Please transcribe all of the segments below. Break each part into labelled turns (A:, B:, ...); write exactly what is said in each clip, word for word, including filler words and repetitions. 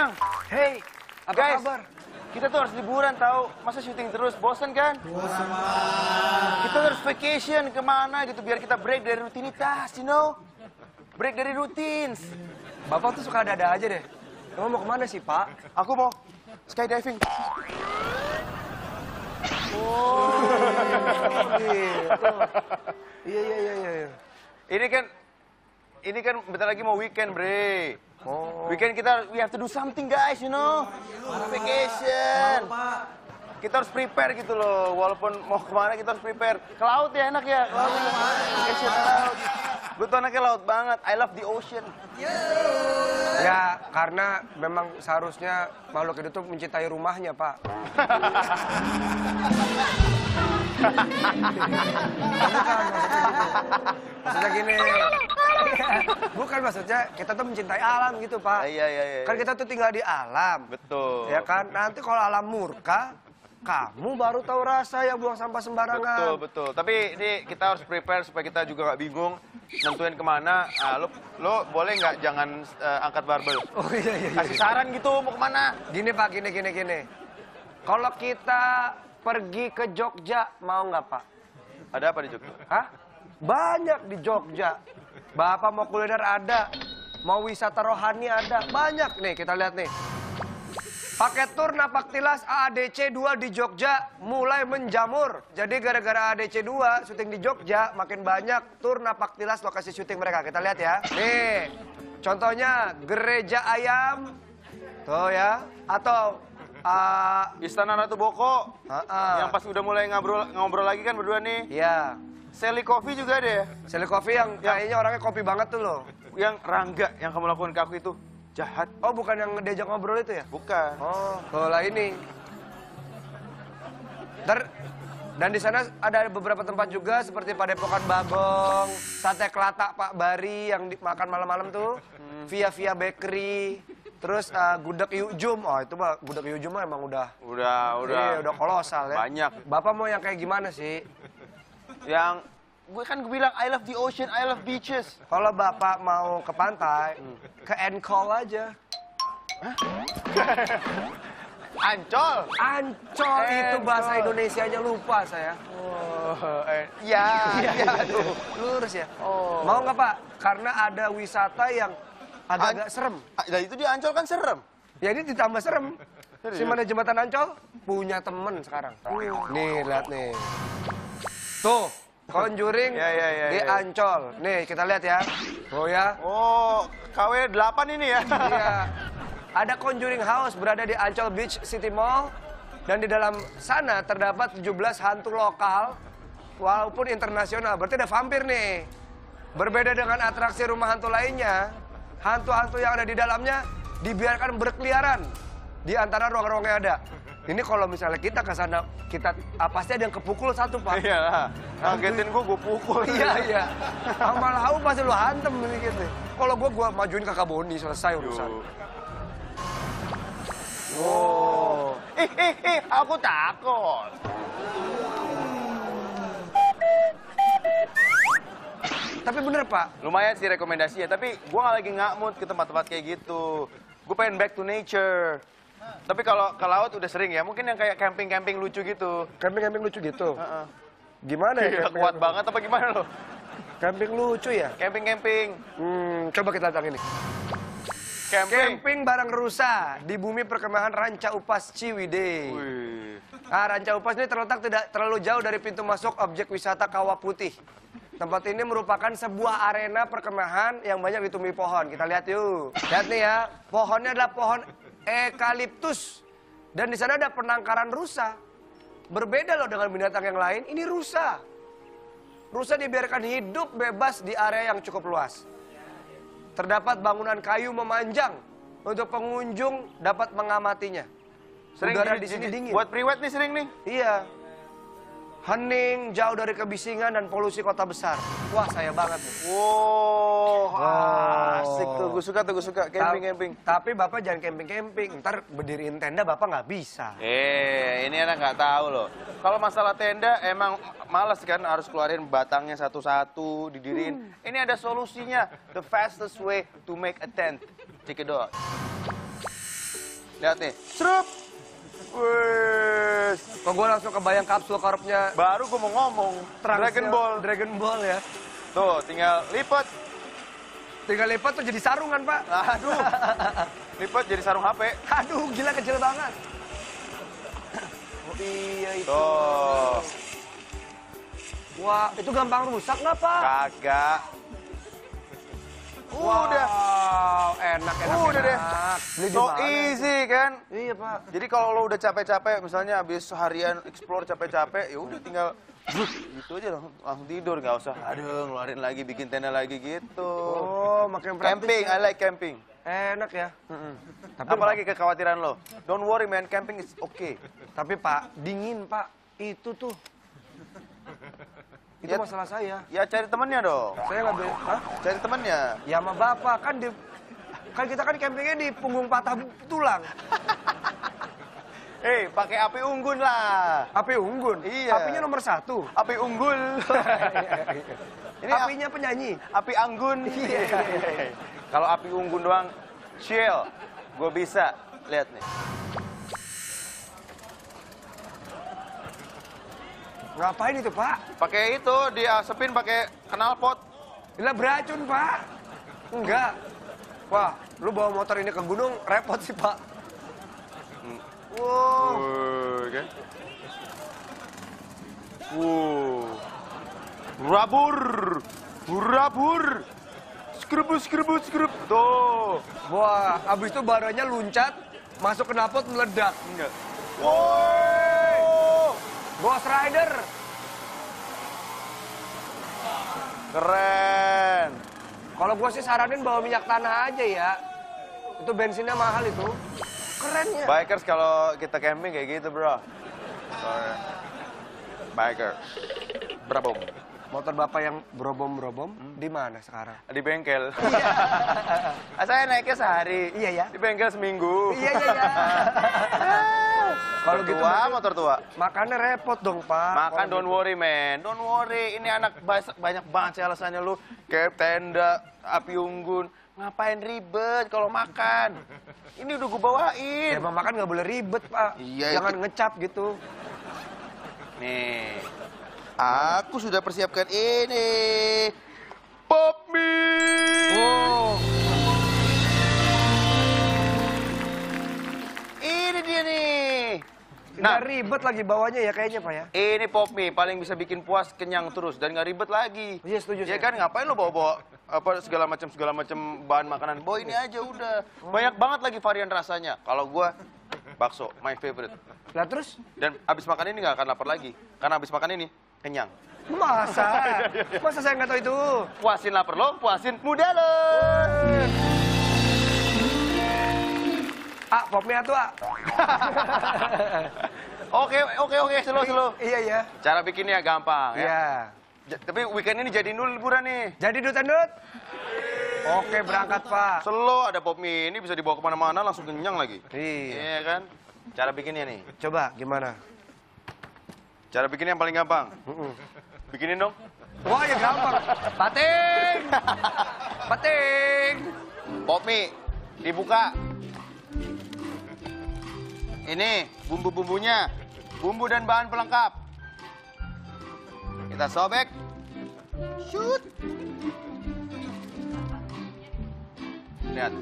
A: Yang,
B: Hey, apa
A: guys,
B: kabar?
A: kita tuh harus liburan tahu. Masa syuting terus, bosan kan?
C: Bosan banget.
A: Kita harus vacation kemana gitu biar kita break dari rutinitas, you know? Break dari rutins.
B: Bapak tuh suka ada-ada aja deh. Kamu mau kemana sih, Pak?
A: Aku mau skydiving.
B: Oh, gitu. Iya, iya, iya, iya.
A: Ini kan, ini kan bentar lagi mau weekend, bre.
B: Oh.
A: Weekend kita, we have to do something guys, you know? Vacation. Kita harus prepare gitu loh, walaupun mau kemana kita harus prepare. Ke laut ya, enak ya? Ke laut, vacation ke laut. Gue tuh anaknya laut banget, I love the ocean.
B: Ya, karena memang seharusnya makhluk hidup tuh mencintai rumahnya, Pak. Bukan, maksudnya gini. Bukan maksudnya kita tuh mencintai alam gitu, Pak.
A: Iya, iya, iya.
B: Kan kita tuh tinggal di alam.
A: Betul.
B: Ya kan? Nanti kalau alam murka, kamu baru tahu rasa ya buang sampah sembarangan.
A: Betul, betul. Tapi ini kita harus prepare supaya kita juga nggak bingung nentuin kemana. Ah, lo, lo boleh nggak jangan uh, angkat barbel?
B: Oh iya, iya, iya.
A: Kasih saran gitu mau kemana?
B: Gini Pak, gini, gini, gini. Kalau kita pergi ke Jogja, mau nggak Pak?
A: Ada apa di Jogja?
B: Hah? Banyak di Jogja. Bapak mau kuliner ada, mau wisata rohani ada, banyak nih. Kita lihat nih. Paket tur Napak Tilas A A D C dua di Jogja mulai menjamur. Jadi gara-gara A D C dua syuting di Jogja, makin banyak tur Napak Tilas lokasi syuting mereka. Kita lihat ya. Nih, contohnya Gereja Ayam. Tuh ya. Atau uh,
A: Istana Ratu Boko.
B: uh, uh,
A: Yang pas udah mulai ngobrol ngobrol lagi kan berdua nih.
B: ya.
A: Sally Coffee juga deh.
B: Sally Coffee yang kayaknya orangnya kopi banget tuh loh.
A: Yang Rangga yang kamu lakukan ke aku itu jahat.
B: Oh, bukan yang diajak ngobrol itu ya?
A: Bukan.
B: Oh, bola ini. Ntar, dan di sana ada beberapa tempat juga seperti Padepokan Bagong, Sate Kelatak Pak Bari yang makan malam-malam tuh, hmm. Via Via Bakery, terus uh, Gudeg Yujum. Oh, itu mah Gudeg Yujum mah emang udah
A: Udah, udah.
B: Iya, udah kolosal ya.
A: Banyak.
B: Bapak mau yang kayak gimana sih?
A: Yang gue kan gue bilang I love the ocean, I love beaches.
B: Kalau Bapak mau ke pantai, hmm. ke Encol aja.
A: Ancol.
B: Ancol itu bahasa Indonesianya lupa saya.
A: Oh, eh, ya,
B: Iya,
A: ya, aduh.
B: lurus ya.
A: Oh.
B: Mau nggak Pak? Karena ada wisata yang agak-agak serem.
A: Nah, itu di Ancol kan serem.
B: Ya ini ditambah serem.
A: Serius?
B: Si mana jembatan Ancol punya temen sekarang. Nih lihat nih. Tuh, Conjuring
A: Ya, ya, ya,
B: di
A: ya.
B: Ancol. Nih kita lihat ya. Oh ya.
A: Oh, K W delapan ini ya.
B: Iya. Ada Conjuring House berada di Ancol Beach City Mall. Dan di dalam sana terdapat tujuh belas hantu lokal. Walaupun internasional. Berarti ada vampir nih. Berbeda dengan atraksi rumah hantu lainnya. Hantu-hantu yang ada di dalamnya dibiarkan berkeliaran di antara ruang-ruang yang ada. Ini kalau misalnya kita ke sana, kita ah, pasti ada yang kepukul satu, Pak.
A: Iya lah. Ngagetin gue, gue pukul.
B: Iya, iya. Sama lau pasti lu hantem gitu. Kalau gue, gue majuin kakak Boni, selesai urusan.
A: Oh. Ih, ih, ih, aku takut.
B: Tapi bener, Pak.
A: Lumayan sih rekomendasinya, tapi gue nggak lagi nggak mood ke tempat-tempat kayak gitu. Gue pengen back to nature. Tapi kalau ke laut udah sering ya, mungkin yang kayak camping-camping lucu gitu.
B: Camping-camping lucu gitu?
A: Uh-uh.
B: Gimana ya?
A: Iya,
B: camping-
A: kuat banget apa gimana lo?
B: Camping lucu ya?
A: Camping-camping.
B: Hmm, coba kita lihat yang ini.
A: Camping.
B: Camping bareng rusa di bumi perkemahan Ranca Upas Ciwidey.
A: Wih.
B: Nah, Ranca Upas ini terletak tidak terlalu jauh dari pintu masuk objek wisata Kawah Putih. Tempat ini merupakan sebuah arena perkemahan yang banyak ditumbuhi pohon. Kita lihat yuk. Lihat nih ya, pohonnya adalah pohon eukaliptus. Dan di sana ada penangkaran rusa. Berbeda loh dengan binatang yang lain, ini rusa. Rusa dibiarkan hidup bebas di area yang cukup luas. Terdapat bangunan kayu memanjang untuk pengunjung dapat mengamatinya.
A: Sering
B: Udara
A: di,
B: di sini
A: di-
B: dingin.
A: Buat priwet nih sering nih.
B: Iya. Hening, jauh dari kebisingan dan polusi kota besar. Wah, saya banget nih.
A: Wow,
B: Wow.
A: asik tuh. Gue suka tuh, gue suka camping-camping.
B: Ta- Tapi Bapak jangan camping-camping. Ntar berdiriin tenda Bapak nggak bisa.
A: Eh, ini anak nggak tahu loh. Kalau masalah tenda emang malas kan harus keluarin batangnya satu-satu, didiriin.
B: Hmm.
A: Ini ada solusinya. The fastest way to make a tent. Cekidot. Lihat nih. Serup. Wes.
B: Kok gue langsung kebayang kapsul korupnya
A: Baru gue mau ngomong. Dragon Ball.
B: Dragon Ball ya.
A: Tuh, tinggal lipat.
B: Tinggal lipat tuh jadi sarungan, Pak.
A: Aduh. Lipat jadi sarung H P.
B: Aduh, gila kecil banget. Oh iya itu.
A: Tuh.
B: Wah, itu gampang rusak nggak, Pak?
A: Kagak. Udah.
B: Wow, enak, enak,
A: Udah deh.
B: enak. Beli di
A: So
B: mana?
A: easy kan?
B: Iya, Pak.
A: Jadi kalau lo udah capek-capek, misalnya habis harian explore capek-capek, ya udah tinggal zut, gitu aja langsung, langsung tidur, nggak usah aduh ngeluarin lagi, bikin tenda lagi gitu.
B: Oh, makin praktis.
A: Camping,
B: ya.
A: I like camping.
B: Enak ya.
A: Tapi apalagi kekhawatiran lo? Don't worry man, camping is okay.
B: Tapi Pak, dingin Pak. Itu tuh. Itu
A: Ya-
B: masalah saya.
A: Ya cari temennya dong.
B: Saya nggak boleh. Hah?
A: Cari temennya.
B: Ya sama Bapak kan di kan kita kan campingnya di punggung patah tulang.
A: Eh, pakai api unggun lah.
B: Api unggun.
A: Iya.
B: Apinya nomor satu.
A: Api unggul. Ini ap-
B: Apinya penyanyi.
A: api anggun. Kalau api unggun doang, chill. Gue bisa. Lihat nih.
B: Ngapain itu Pak?
A: Pakai itu, diasepin pakai knalpot.
B: Gila beracun Pak. Enggak. Wah, lu bawa motor ini ke gunung repot sih Pak. Wow.
A: Wuh, kan? Wuh. Rabur. Rabur. Skrubu, skrubu, skrubu. Tuh.
B: Wah, abis itu badannya luncat, masuk ke knalpot meledak.
A: Enggak. Wow.
B: Ghost Rider.
A: Keren.
B: Kalau gue sih saranin bawa minyak tanah aja ya. Itu bensinnya mahal itu. Keren ya.
A: Bikers kalau kita camping kayak gitu, bro. Sorry. Biker. Brabom.
B: Motor bapak yang berobom-berobom di mana sekarang?
A: Di bengkel. Ah, saya naiknya sehari.
B: Iya ya.
A: Di bengkel seminggu.
B: Iya iya iya. Kalau
A: Motor
B: gitu
A: tua,
B: berarti
A: motor tua.
B: makannya repot dong Pak.
A: Makan
B: Kalau
A: don't
B: gitu.
A: worry man, don't worry. Ini anak bas- banyak banget sih alasannya lu. Kayak tenda, api unggun. Ngapain ribet kalau makan? Ini udah gue
B: Ya
A: bawain.
B: emang makan nggak boleh ribet Pak.
A: Iya,
B: Jangan
A: itu-
B: ngecap gitu.
A: Nih, aku sudah persiapkan ini. Pop mie.
B: Oh.
A: Ini dia nih.
B: Nah,
A: Nah,
B: ribet lagi bawanya ya kayaknya Pak ya.
A: ini pop mie paling bisa bikin puas, kenyang terus dan nggak ribet lagi.
B: Iya, setuju
A: Ya
B: saya.
A: kan ngapain lo bawa-bawa apa segala macam segala macam bahan makanan. Bawa ini aja udah. Banyak banget lagi varian rasanya. Kalau gua bakso, my favorite.
B: Lah terus
A: Dan abis makan ini nggak akan lapar lagi. Karena abis makan ini kenyang.
B: masa? Masa saya nggak tahu itu?
A: Puasin lapar lo, puasin muda lo.
B: Ah, pop mie atuh, ah.
A: Oke, oke, oke, slow, slow.
B: Iya ya.
A: Cara bikinnya gampang ya.
B: Iya.
A: Ja- Tapi weekend ini jadiin dulu liburan nih.
B: Jadi dut and dut. Oke, berangkat Pak.
A: Slow, ada pop mie ini bisa dibawa kemana-mana langsung kenyang lagi.
B: Iya.
A: Iya kan? Cara bikinnya nih.
B: Coba gimana?
A: Cara bikinnya yang paling gampang.
B: Mm-mm.
A: Bikinin dong.
B: Wah ya gampang. Pating. Pating.
A: Pop mie dibuka. Ini bumbu-bumbunya. Bumbu dan bahan pelengkap. Kita sobek. Shoot. Lihat.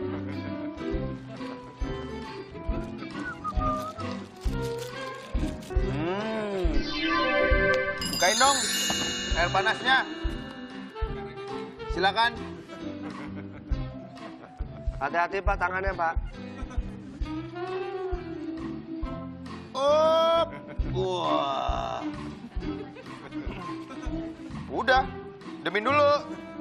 A: Hmm. Bukain dong air panasnya. Silakan.
B: Hati-hati Pak tangannya Pak.
A: Up. Wah. Udah, demin dulu.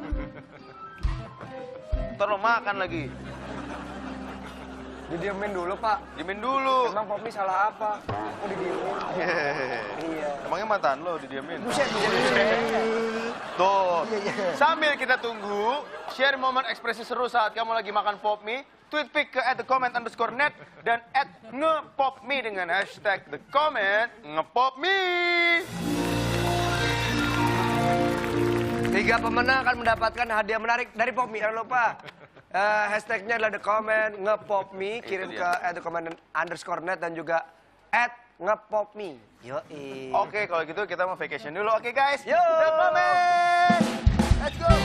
A: Ntar lo makan lagi.
B: Didiemin dulu Pak.
A: Diemin dulu.
B: Emang pop mie salah apa? Oh didiemin. Iya.
A: Emangnya mantan lo didiemin?
B: Buset, buset, buset.
A: Tuh,
B: Iya, iya.
A: sambil kita tunggu, share momen ekspresi seru saat kamu lagi makan pop mie, tweet pic ke at the comment underscore net, dan at ngepopmie dengan hashtag the comment ngepopmie.
B: Tiga pemenang akan mendapatkan hadiah menarik dari Pop Mie. Jangan lupa. Eh, hashtagnya adalah the comment ngepopme, kirim
A: Itu
B: ke
A: dia.
B: at the comment underscore net dan juga at ngepopme. Yoi.
A: Oke, kalau gitu kita mau vacation dulu. Oke guys,
B: Yo.
A: The comment. Let's go.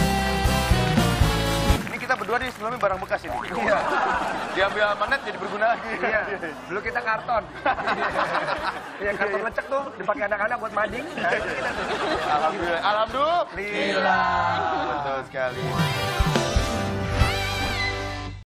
A: Ini kita berdua nih sebelumnya barang bekas ini.
B: Iya.
A: Diambil sama net jadi berguna lagi.
B: Iya. Dulu kita karton. Iya, karton lecek tuh dipakai anak-anak buat mading. Nah, itu kita tuh.
A: Alhamdulillah. Alhamdulillah.
B: Alhamdulillah.
A: Betul sekali.